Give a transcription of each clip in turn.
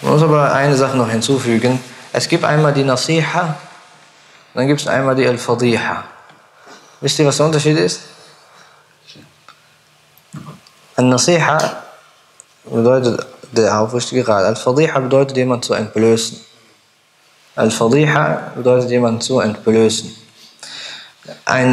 Man muss aber eine Sache noch hinzufügen. Es gibt einmal die Nasiha, dann gibt es einmal die Al-Fadiha. Wisst ihr, was der Unterschied ist? Al-Nasiha bedeutet der aufrichtige Rat. Al-Fadiha bedeutet jemand zu entblößen. Al-Fadiha bedeutet jemand zu entblößen. Ein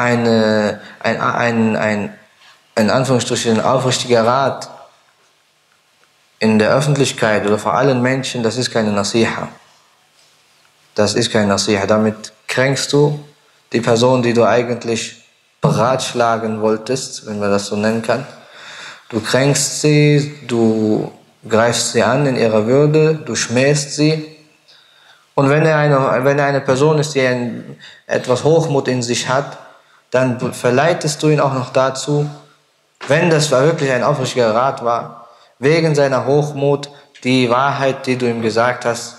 in Anführungsstrichen aufrichtiger Rat in der Öffentlichkeit oder vor allen Menschen, das ist keine Nasiha. Das ist keine Nasiha. Damit kränkst du die Person, die du eigentlich beratschlagen wolltest, wenn man das so nennen kann. Du kränkst sie, du greifst sie an in ihrer Würde, du schmähst sie. Und wenn er eine Person ist, die etwas Hochmut in sich hat, dann verleitest du ihn auch noch dazu, wenn das wirklich ein aufrichtiger Rat war, wegen seiner Hochmut die Wahrheit, die du ihm gesagt hast,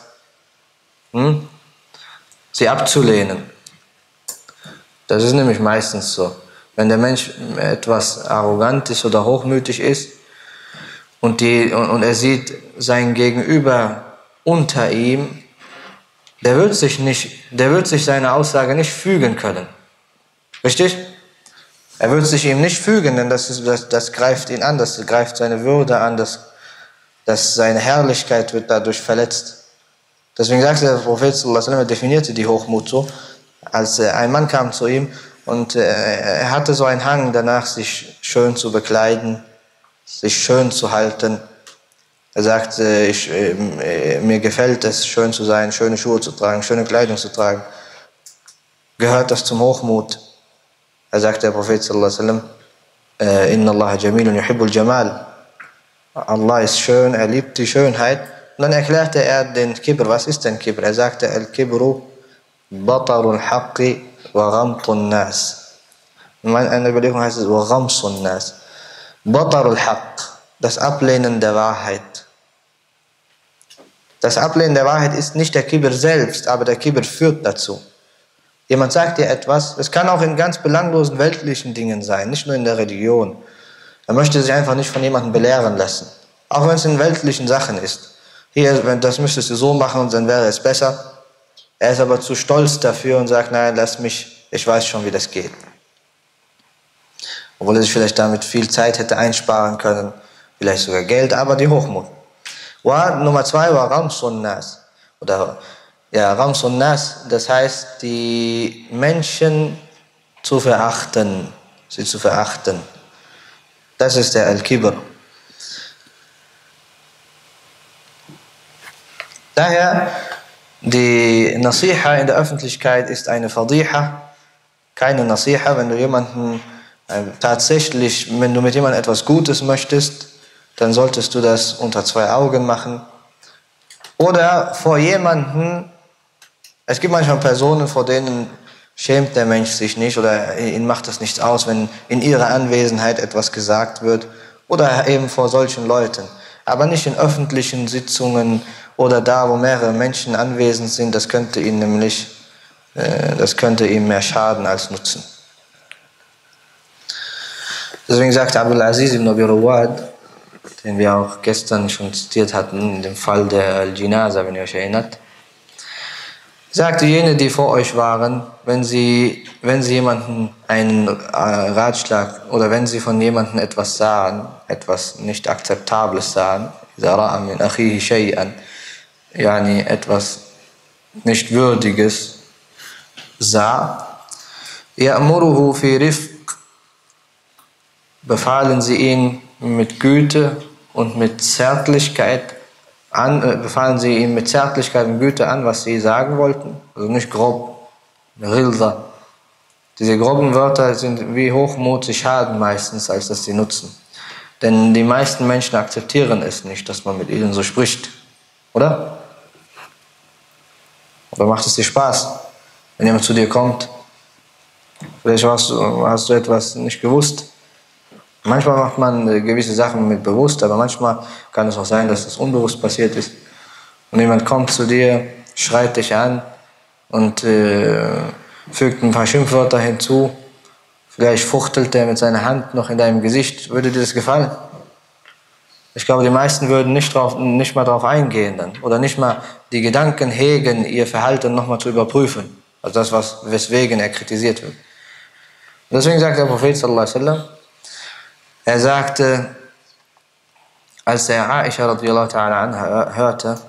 sie abzulehnen. Das ist nämlich meistens so. Wenn der Mensch etwas arrogant ist oder hochmütig ist und er sieht sein Gegenüber unter ihm, der wird sich seiner Aussage nicht fügen können. Richtig? Er wird sich ihm nicht fügen, denn das greift ihn an, das greift seine Würde an, seine Herrlichkeit wird dadurch verletzt. Deswegen sagt der Prophet sallallahu alaihi wasallam, definierte die Hochmut so, als ein Mann kam zu ihm und er hatte so einen Hang danach, sich schön zu bekleiden, sich schön zu halten. Er sagte, mir gefällt es, schön zu sein, schöne Schuhe zu tragen, schöne Kleidung zu tragen. Gehört das zum Hochmut? Er sagte der Prophet sallallahu alaihi wasallam, Inna Allah jamilun yuhibbul jamal. Allah ist schön, er liebt die Schönheit. Und dann erklärte er den Kibr. Was ist denn Kibr? Er sagte, Al-Kibru batarul haqqi wa ghamtun nas. In einer Überlegung heißt es, wa ghamsun nas. Batarul haqq, das Ablehnen der Wahrheit. Das Ablehnen der Wahrheit ist nicht der Kibr selbst, aber der Kibr führt dazu. Jemand sagt dir etwas, es kann auch in ganz belanglosen weltlichen Dingen sein, nicht nur in der Religion. Er möchte sich einfach nicht von jemandem belehren lassen. Auch wenn es in weltlichen Sachen ist. Hier, das müsstest du so machen und dann wäre es besser. Er ist aber zu stolz dafür und sagt, nein, lass mich, ich weiß schon, wie das geht. Obwohl er sich vielleicht damit viel Zeit hätte einsparen können, vielleicht sogar Geld, aber die Hochmut. Nummer 2 war Ramsun Nas. Ramsun Nas, das heißt, die Menschen zu verachten, sie zu verachten. Das ist der Al-Kibr. Daher, die Nasiha in der Öffentlichkeit ist eine Fadiha, keine Nasiha. Wenn du mit jemandem etwas Gutes möchtest, dann solltest du das unter 2 Augen machen. Oder vor jemandem, es gibt manchmal Personen, vor denen schämt der Mensch sich nicht oder ihn macht das nichts aus, wenn in ihrer Anwesenheit etwas gesagt wird. Oder eben vor solchen Leuten. Aber nicht in öffentlichen Sitzungen oder da, wo mehrere Menschen anwesend sind. Das könnte ihm mehr schaden als nutzen. Deswegen sagte Abdul Aziz ibn Abi Rawad, den wir auch gestern schon zitiert hatten, in dem Fall der Al-Jinaza, wenn ihr euch erinnert, sagte, jene, die vor euch waren, wenn sie jemanden einen Ratschlag oder wenn sie von jemandem etwas sahen, etwas nicht Akzeptables sahen, etwas nicht Würdiges sah, ya'muruhu fi rifq, befahlen sie ihn mit Güte und mit Zärtlichkeit befahlen sie ihm mit Zärtlichkeit und Güte an, was sie sagen wollten, also nicht grob, Ghilza. Diese groben Wörter sind wie Hochmut, sie schaden meistens, als dass sie nutzen. Denn die meisten Menschen akzeptieren es nicht, dass man mit ihnen so spricht, oder? Oder macht es dir Spaß, wenn jemand zu dir kommt? Vielleicht hast du etwas nicht gewusst. Manchmal macht man gewisse Sachen mit bewusst, aber manchmal kann es auch sein, dass das unbewusst passiert ist. Und jemand kommt zu dir, schreit dich an und fügt ein paar Schimpfwörter hinzu. Vielleicht fuchtelt er mit seiner Hand noch in deinem Gesicht. Würde dir das gefallen? Ich glaube, die meisten würden nicht mal drauf eingehen dann. Oder nicht mal die Gedanken hegen, ihr Verhalten nochmal zu überprüfen. Also das, weswegen er kritisiert wird. Und deswegen sagt der Prophet sallallahu alaihi wasallam, er sagte, als er Aisha radiallahu ta'ala anha hörte,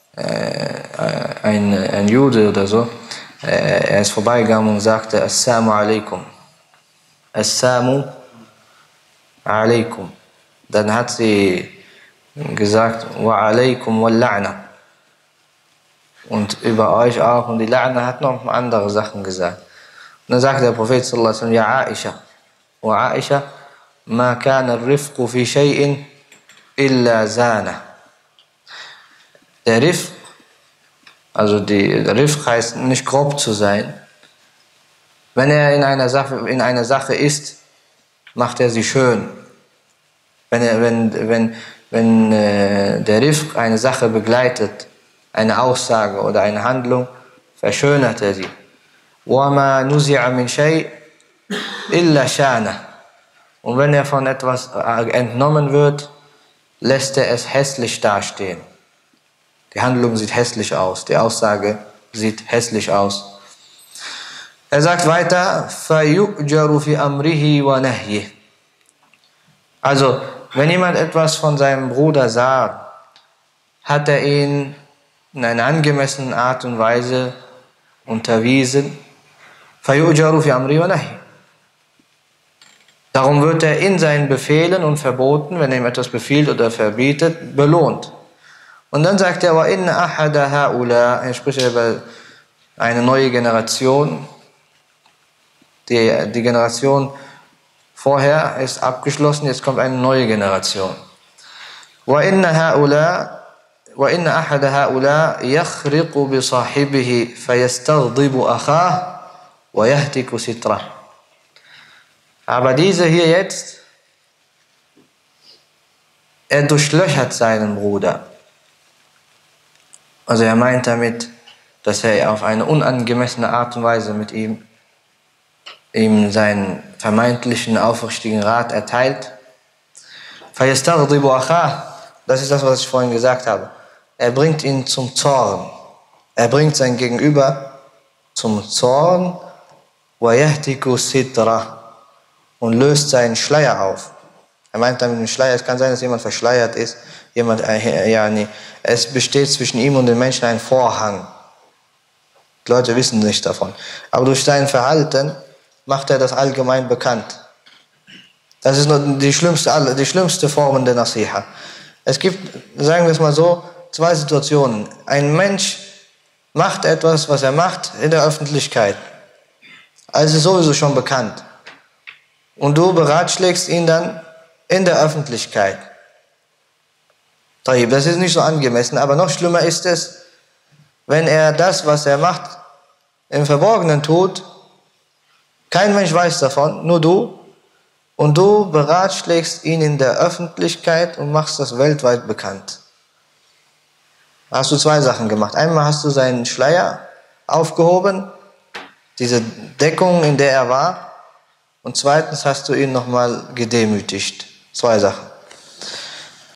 ein Jude oder so, er ist vorbeigegangen und sagte, Assalamu alaikum. Assalamu alaikum. Dann hat sie gesagt, wa alaikum wal la'na. Und über euch auch. Und die La'na hat noch andere Sachen gesagt. Und dann sagte der Prophet sallallahu alaihi wasallam, ja Aisha, wa Aisha, ma kana ar-rifqu fi shay'in illa zana. Der Rifq, also der Rifq heißt nicht grob zu sein. Wenn er in einer Sache ist, macht er sie schön. Wenn der Rifq eine Sache begleitet, eine Aussage oder eine Handlung, verschönert er sie. وَمَا نُزِعَ مِنْ شَيْءٍ إِلَّا شَانَهُ. Und wenn er von etwas entnommen wird, lässt er es hässlich dastehen. Die Handlung sieht hässlich aus, die Aussage sieht hässlich aus. Er sagt weiter, فَيُؤْجَرُ فِي أَمْرِهِ وَنَهْيِهِ. Also, wenn jemand etwas von seinem Bruder sah, hat er ihn in einer angemessenen Art und Weise unterwiesen. فَيُؤْجَرُ فِي أَمْرِهِ وَنَهْيِهِ. Darum wird er in seinen Befehlen und Verboten, wenn er ihm etwas befiehlt oder verbietet, belohnt. Und dann sagt er, وَإِنَّ أَحَدَ هَؤُلَاءِ. Er spricht über eine neue Generation. Die Generation vorher ist abgeschlossen, jetzt kommt eine neue Generation. وَإِنَّ أَحَدَ هَؤُلَاءِ يَخْرِقُ بِصَاحِبِهِ فَيَسْتَغْضِبُ أَخَاهُ وَيَهْتِكُ سِتْرَهُ. Aber dieser hier jetzt, er durchlöchert seinen Bruder. Also er meint damit, dass er auf eine unangemessene Art und Weise mit ihm seinen vermeintlichen aufrichtigen Rat erteilt. فَيَسْتَغْضِبُ أَخَاهُ. Das ist das, was ich vorhin gesagt habe. Er bringt ihn zum Zorn. Er bringt sein Gegenüber zum Zorn. وَيَهْتِكُ سِتْرَهُ. Und löst seinen Schleier auf. Er meint damit den Schleier, es kann sein, dass jemand verschleiert ist. Es besteht zwischen ihm und den Menschen ein Vorhang. Die Leute wissen nicht davon. Aber durch sein Verhalten macht er das allgemein bekannt. Das ist nur die schlimmste Form der Nasiha. Es gibt, sagen wir es mal so, zwei Situationen. Ein Mensch macht etwas, was er macht, in der Öffentlichkeit. Also ist sowieso schon bekannt. Und du beratschlägst ihn dann in der Öffentlichkeit. Das ist nicht so angemessen, aber noch schlimmer ist es, wenn er das, was er macht, im Verborgenen tut. Kein Mensch weiß davon, nur du. Und du beratschlägst ihn in der Öffentlichkeit und machst das weltweit bekannt. Da hast du zwei Sachen gemacht. Einmal hast du seinen Schleier aufgehoben, diese Deckung, in der er war. Und zweitens hast du ihn nochmal gedemütigt. Zwei Sachen.